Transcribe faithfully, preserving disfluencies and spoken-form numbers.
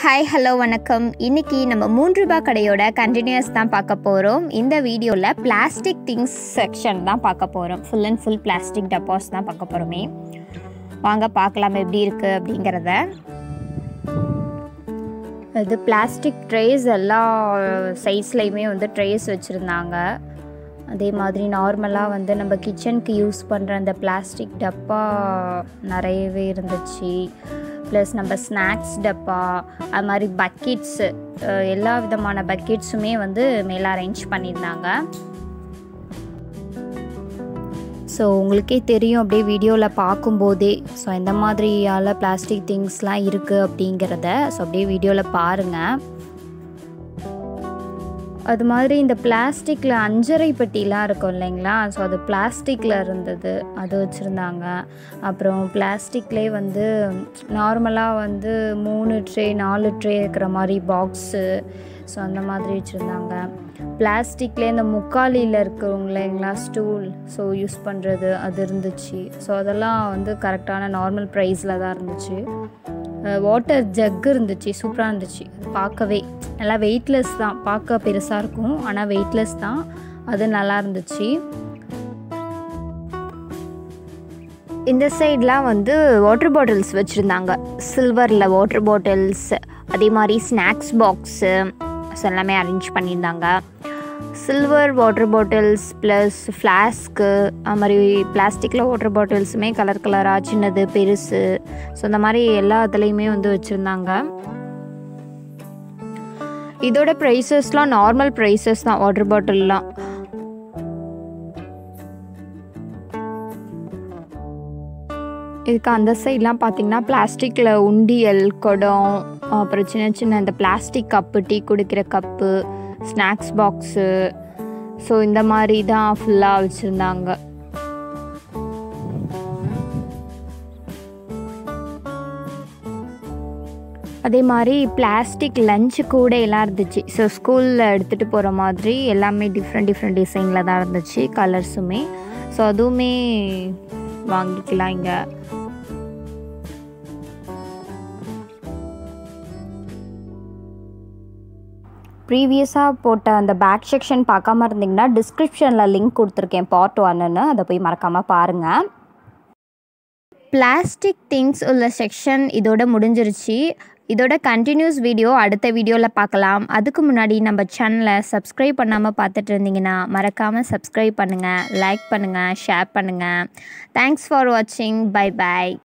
Hi hello வணக்கம். இன்றைக்கி நம்ம மூன்று ரூபாய் கடையோட கண்டினியூஸ் தான் பார்க்க போகிறோம். இந்த வீடியோவில் பிளாஸ்டிக் திங்ஸ் செக்ஷன் தான் பார்க்க போகிறோம். ஃபுல் அண்ட் ஃபுல் பிளாஸ்டிக் டப்பாஸ் தான் பார்க்க போகிறோமே. வாங்க பார்க்கலாம் எப்படி இருக்குது அப்படிங்கிறத. இது பிளாஸ்டிக் ட்ரேஸ் எல்லா சைஸ்லையுமே வந்து ட்ரேஸ் வச்சுருந்தாங்க. அதே மாதிரி நார்மலாக வந்து நம்ம கிச்சனுக்கு யூஸ் பண்ணுற அந்த பிளாஸ்டிக் டப்பா நிறையவே இருந்துச்சு. ப்ளஸ் நம்ம ஸ்நாக்ஸ் டப்பா, அது மாதிரி பக்கெட்ஸு, எல்லா விதமான பக்கெட்ஸுமே வந்து மேலே அரேஞ்ச் பண்ணியிருந்தாங்க. ஸோ உங்களுக்கே தெரியும் அப்படியே வீடியோவில் பார்க்கும்போதே ஸோ எந்த மாதிரியால் பிளாஸ்டிக் திங்ஸ்லாம் இருக்குது அப்படிங்கிறத. ஸோ அப்படியே வீடியோவில் பாருங்கள். அது மாதிரி இந்த பிளாஸ்டிக்கில் அஞ்சரை பெட்டிலாம் இருக்கும் இல்லைங்களா, ஸோ அது பிளாஸ்டிக்கில் இருந்தது, அது வச்சுருந்தாங்க. அப்புறம் பிளாஸ்டிக்லேயே வந்து நார்மலாக வந்து மூணு ட்ரே நாலு ட்ரே இருக்கிற மாதிரி பாக்ஸு, ஸோ அந்த மாதிரி வச்சுருந்தாங்க. பிளாஸ்டிக்லேயே இந்த முக்காலியில் இருக்கிறவங்க இல்லைங்களா ஸ்டூல், ஸோ யூஸ் பண்ணுறது அது இருந்துச்சு. ஸோ அதெல்லாம் வந்து கரெக்டான நார்மல் ப்ரைஸில் தான் இருந்துச்சு. வாட்டர் ஜக் இருந்துச்சு, சூப்பராக இருந்துச்சு. பார்க்கவே நல்லா வெயிட்லெஸ் தான், பார்க்க பெருசாக இருக்கும் ஆனால் வெயிட்லெஸ் தான், அது நல்லா இருந்துச்சு. இந்த சைட்லாம் வந்து வாட்டர் பாட்டில்ஸ் வச்சுருந்தாங்க, சில்வரில் வாட்டர் பாட்டில்ஸ், அதே மாதிரி ஸ்நாக்ஸ் பாக்ஸு எல்லாமே அரேஞ்ச் பண்ணியிருந்தாங்க. Silver water bottles plus flask, அது மாதிரி பிளாஸ்டிக்கில் வாட்டர் பாட்டில்ஸுமே கலர் கலராக சின்னது பெருசு, ஸோ இந்த மாதிரி எல்லா இதுலேயுமே வந்து வச்சுருந்தாங்க. இதோட ப்ரைஸஸ்லாம் நார்மல் ப்ரைஸஸ் தான் வாட்டர் பாட்டில்லாம். இதுக்கு அந்த சைட்லாம் பார்த்திங்கன்னா பிளாஸ்டிக்கில் உண்டியல், குடம், அப்புறம் சின்ன சின்ன இந்த பிளாஸ்டிக் கப்பு, டீ குடிக்கிற கப்பு, ஸ்நாக்ஸ் பாக்ஸு, ஸோ இந்த மாதிரி தான் ஃபுல்லாக வச்சுருந்தாங்க. அதே மாதிரி பிளாஸ்டிக் லஞ்சு கூட எல்லாம் இருந்துச்சு. ஸோ ஸ்கூலில் எடுத்துகிட்டு போகிற மாதிரி எல்லாமே டிஃப்ரெண்ட் டிஃப்ரெண்ட் டிசைனில் தான் இருந்துச்சு, கலர்ஸுமே. ஸோ அதுவுமே வாங்கிக்கலாம் இங்கே. ப்ரீவியஸாக போட்ட அந்த பேக் செக்ஷன் பார்க்காம இருந்தீங்கன்னா டிஸ்கிரிப்ஷனில் லிங்க் கொடுத்துருக்கேன் பார்ட் ஒன்னுன்னு, அதை போய் மறக்காமல் பாருங்கள். பிளாஸ்டிக் திங்ஸ் உள்ள செக்ஷன் இதோட முடிஞ்சிருச்சு. இதோட கண்டினியூஸ் வீடியோ அடுத்த வீடியோவில் பார்க்கலாம். அதுக்கு முன்னாடி நம்ம சேனலை சப்ஸ்கிரைப் பண்ணாமல் பார்த்துட்டு இருந்தீங்கன்னா மறக்காமல் சப்ஸ்கிரைப் பண்ணுங்கள், லைக் பண்ணுங்கள், ஷேர் பண்ணுங்கள். தேங்க்ஸ் ஃபார் வாட்சிங். பை பாய்.